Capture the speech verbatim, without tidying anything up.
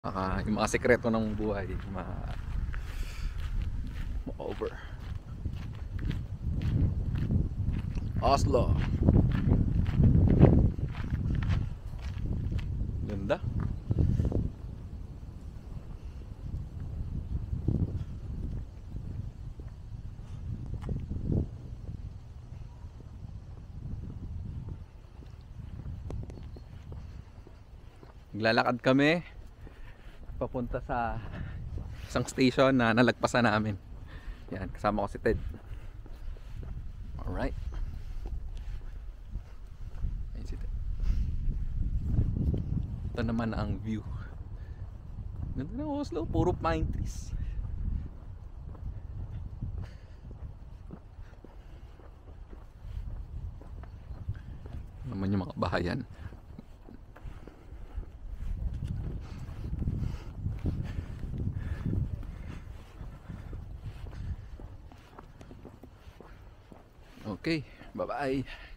Baka yung mga sekreto ng buhay ma ma-over. Oslo. Ganda. Naglalakad kami papunta sa isang station na nalagpasan namin. Yan, kasama ko si Ted. Alright. Ayun si Ted. Ito naman ang view. Ganda ng Oslo, puro pine trees. Naman yung mga bahayan. Okay, bye-bye.